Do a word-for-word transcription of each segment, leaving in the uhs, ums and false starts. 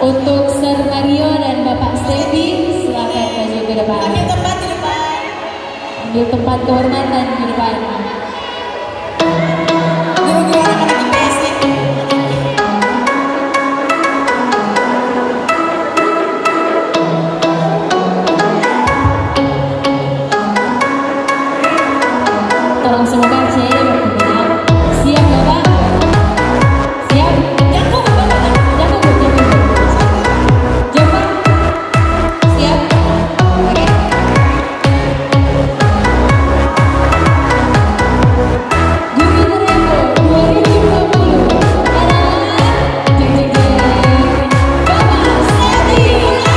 Untuk Sir Mario dan Bapak Stevi, silakan maju ke depan. Ambil tempat di depan. Ambil tempat kehormatan di depan. Guru-guru anak-anak I P S nih. Tolong semoga C berkenan. Siap Bapak? Siap? Jago, Bapak. Jago, jago. Jago. Siap? Oke. Guru Revo dua ribu dua puluh adalah jeng jeng jeng Bapak Stevi.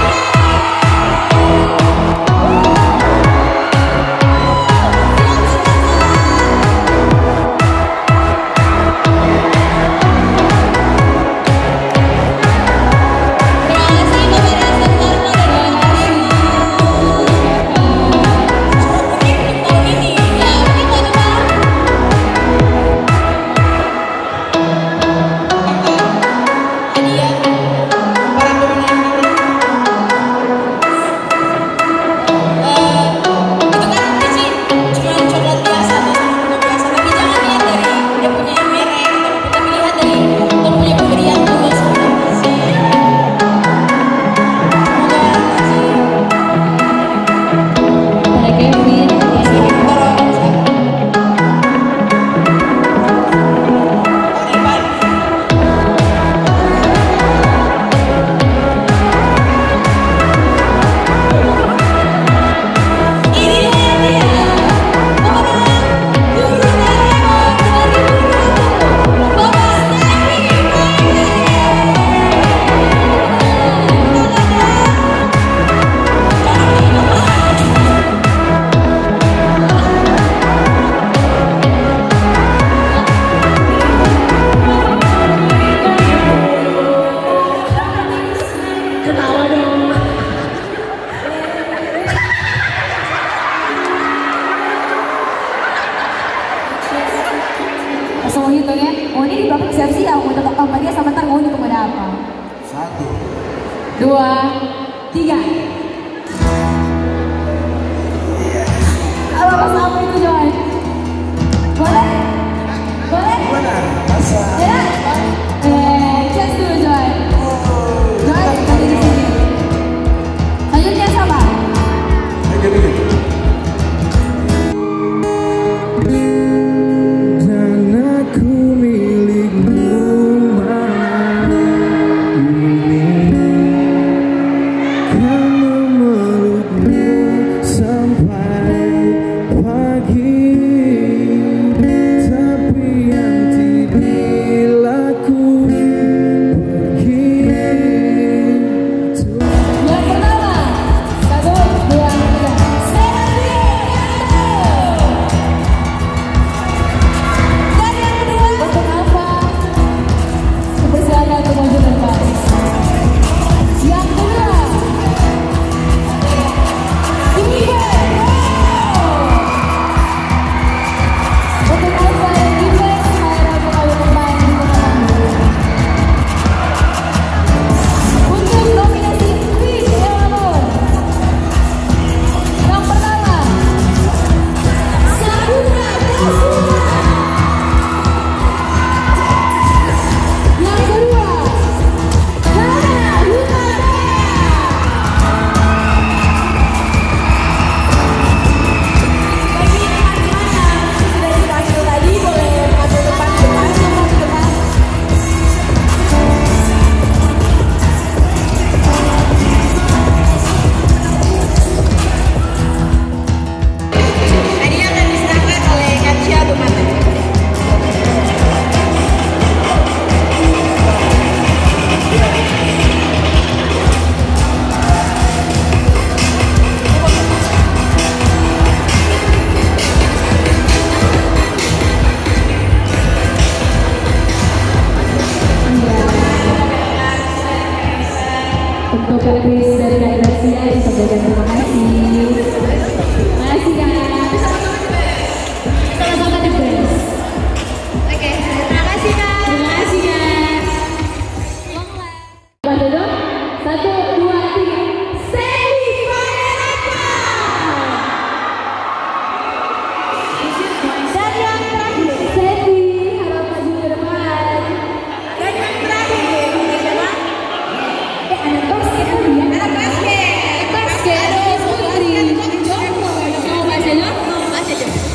Langsung hitung ya. Oh ini Bapak siap-siap mau tetap kampanye sama ntar mau hitung ada apa? Satu, Dua, tiga. Apa pas apa itu Joy? Boleh? Boleh? benar, masa. Ya? Eh, chance dulu Joy. Joy, tadi di sini. Selanjutnya sama. Oke, oke. Dan aku milikmu malam ini, kan memelukmu sampai pagi. Tapi nanti bila ku pergi, Yang pertama, satu, dua, tiga. Saya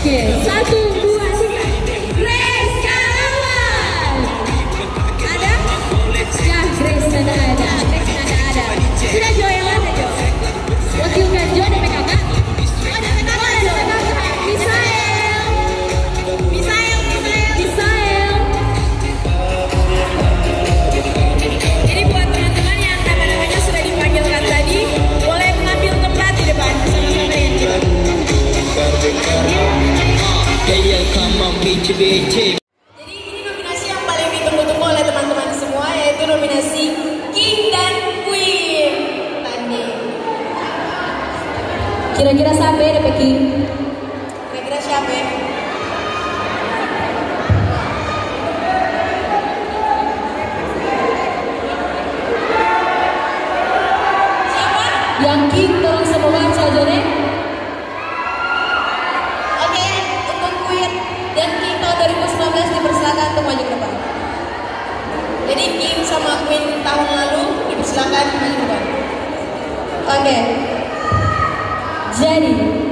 Oke, satu, dua, tiga. Grace Kalawan. Ada? Ya, Grace nada ada. Grace nada ada. Sudah Jo yang mana Jo? Wakilkan Jo dan kakak. Oh, ada kakak. Oh, ada kakak. Misael. Misael, Misael. Misael. Jadi buat teman-teman yang nama-namanya sudah dipanggilkan tadi, boleh mengambil tempat di depan bersama-sama yang kita. Jadi ini nominasi yang paling ditunggu-tunggu oleh teman-teman semua, yaitu nominasi King dan Queen. Tanding. Kira-kira siapa ya D P King? Kira-kira siapa ya? Siapa? Yang King tolong semua baca aja deh. Oke, untuk Queen dan King tahun dua ribu sembilan belas dipersilakan untuk maju ke depan. Jadi King sama Queen tahun lalu dipersilakan maju ke depan. Oke. Jadi